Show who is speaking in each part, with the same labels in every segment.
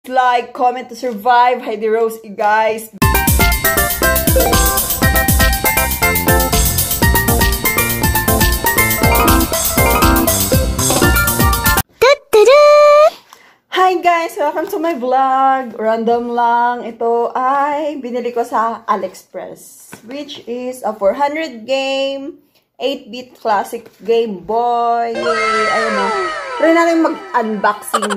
Speaker 1: like, comment to survive. Heidi Rose, guys. Hi guys! Welcome to my vlog. Random lang. Ito ay binili ko sa AliExpress, which is a 400 game, 8-bit classic Game Boy. Yay! Ayun na. Try natin mag-unboxing.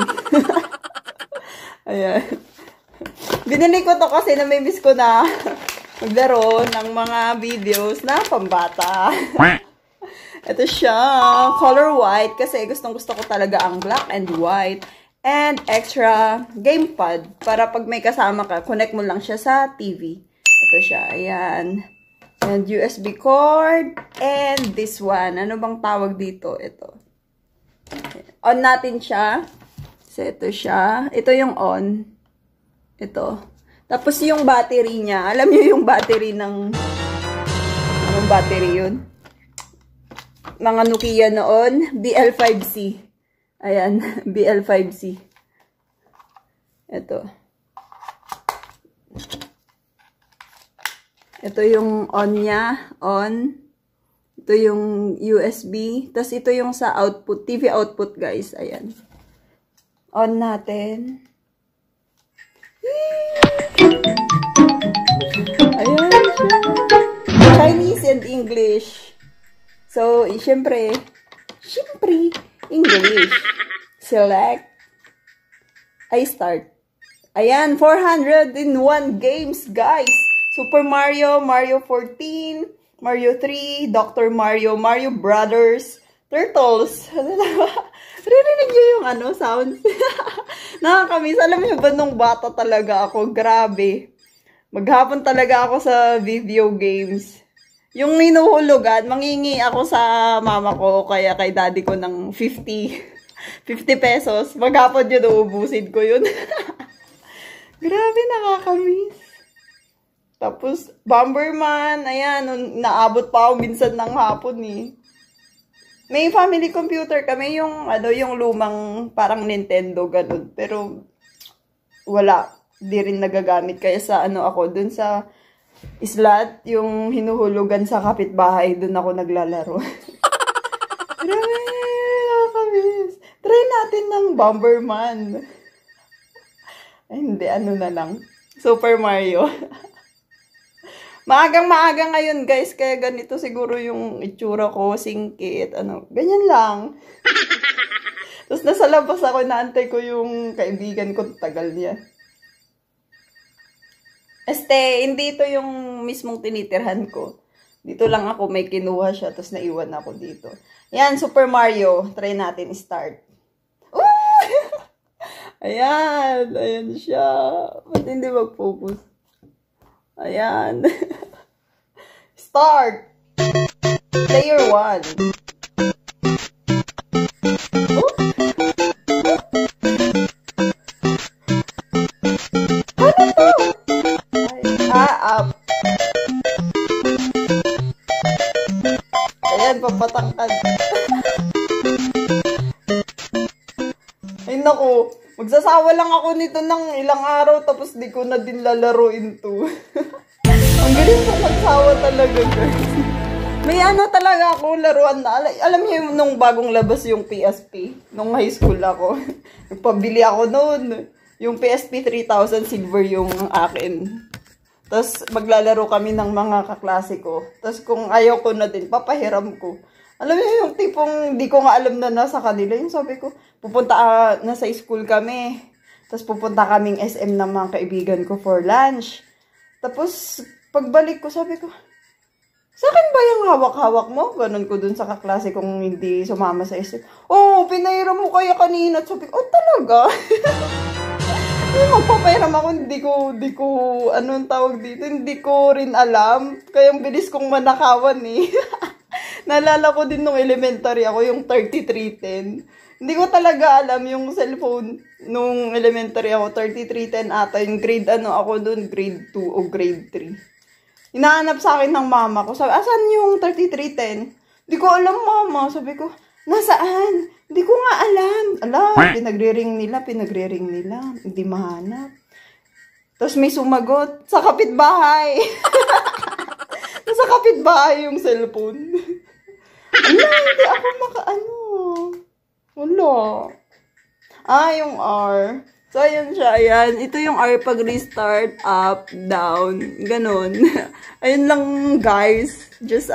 Speaker 1: Ayan. Binili ko to kasi namimiss ko na maglaro ng mga videos na pambata. Ito siya. Color white kasi gustong-gusto ko talaga ang black and white. And extra gamepad para pag may kasama ka, connect mo lang siya sa TV. Ito siya, ayan. And USB cord. And this one, ano bang tawag dito? Ito. On natin siya. So, ito siya. Ito yung on. Ito. Tapos yung battery niya. Alam niyo yung battery ng... Anong battery yun? Mga Nokia noon. BL5C. Ayan, BL5C. Ito. Ito yung on niya. On. Ito yung USB. Tapos ito yung sa output. TV output, guys. Ayan. On natin. Ayan siya. Chinese and English. So, syempre, English. Select. I start. Ayan, 401 games, guys. Super Mario, Mario 14, Mario 3, Dr. Mario, Mario Brothers, Turtles. Ririnig nyo yung sounds? Nakakamiss. Alam mo ba nung bata talaga ako? Grabe. Maghapon talaga ako sa video games. Yung hinuhulugan, mangingi ako sa mama ko o kaya kay daddy ko ng 50 pesos. Maghapon yun, uubusin ko yun. Grabe, nakakamiss. Tapos, Bomberman, ayan, naabot pa ako minsan ng hapon eh. May family computer kami, yung lumang parang Nintendo, ganun. Pero, wala. Di rin nagagamit. Kaya sa ako, dun sa slot, yung hinuhulugan sa kapitbahay, dun ako naglalaro. Grabe, nakakamiss. Try natin ng Bomberman. Ay, hindi, na lang. Super Mario. Maagang-maaga ngayon, guys, kaya ganito siguro yung itsura ko, singkit, ganyan lang. Tapos nasa labas ako, naantay ko yung kaibigan ko, tagal niya. Hindi ito yung mismong tinitirhan ko. Dito lang ako, may kinuha siya, tapos naiwan ako dito. Yan, Super Mario. Try natin start. Ayan, ayan siya. Ba't hindi mag-focus? Ayan. Start. Player 1. Up. Ayan, papatangkad. Ay, naku. Magsasawa lang ako nito ng ilang araw tapos di ko na din lalaroin to. Ang galing ko magsawa talaga, guys. May talaga ako laruan na. Alam niyo nung bagong labas yung PSP? Nung high school ako. Nagpabili ako noon. Yung PSP 3000 silver yung akin. Tapos, maglalaro kami ng mga kaklase ko. Tapos, kung ayaw ko na din, papahiram ko. Alam niyo yung tipong di ko nga alam na nasa kanila. Yung sabi ko, nasa school kami. Tapos, pupunta kaming SM ng mga kaibigan ko for lunch. Tapos, pagbalik ko, sabi ko, sa akin ba yung hawak-hawak mo? Ganon ko dun sa kaklase kong hindi sumama sa SM. Oh, pinahiram mo kaya kanina. At sabi ko, oh, talaga? Magpapairam ako, hindi ko, anong tawag dito, hindi ko rin alam. Kaya ang bilis kong manakawan eh. Naalala ko din nung elementary ako, yung 3310. Hindi ko talaga alam yung cellphone nung elementary ako, 3310 ata, yung grade ako dun, grade 2 o grade 3. Hinahanap sa akin ng mama ko, sabi, asan yung 3310? Hindi ko alam, mama. Sabi ko, Nasaan? Hindi ko nga alam. Pinagre-ring nila. Hindi mahanap. Tapos may sumagot, sa kapitbahay. Nasa kapitbahay yung cellphone. Hindi ako makaano. Wala. Yung R. So, ayan siya. Ayan. Ito yung R pag restart, up, down. Ganon. Ayun lang, guys. Just,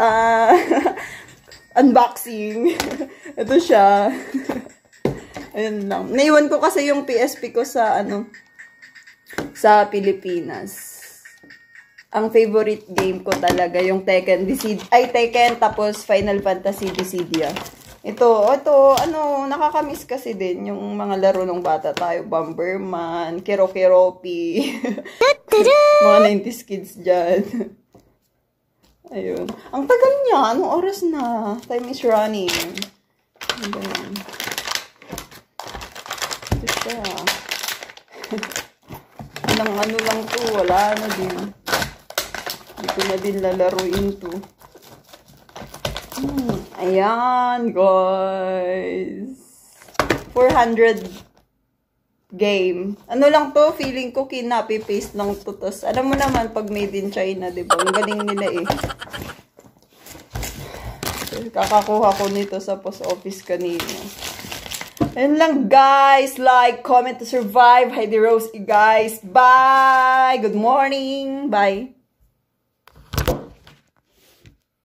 Speaker 1: unboxing. Ito siya. Ayun lang. Naiwan ko kasi yung PSP ko sa, sa Pilipinas. Ang favorite game ko talaga, yung Tekken, Tekken, tapos Final Fantasy Dissidia. Ito, nakakamiss kasi din yung mga laro ng bata tayo. Bomberman, Kero-Keropi. Mga 90s kids dyan. Ayun. Ang tagal niya. Anong oras na? Time is running. Ayan. Ito siya. Ilang lang to. Wala na din. Hindi ko na din lalaruin to. Ayan, guys. 400 game. Ano lang to? Feeling ko kinapi-paste lang to. Tos. Alam mo naman, pag made in China, diba? Ang galing nila eh. Kakakuha ko nito sa post office kanina. Ayun lang, guys. Like, comment to survive. Heidi Rose, guys. Bye! Good morning. Bye.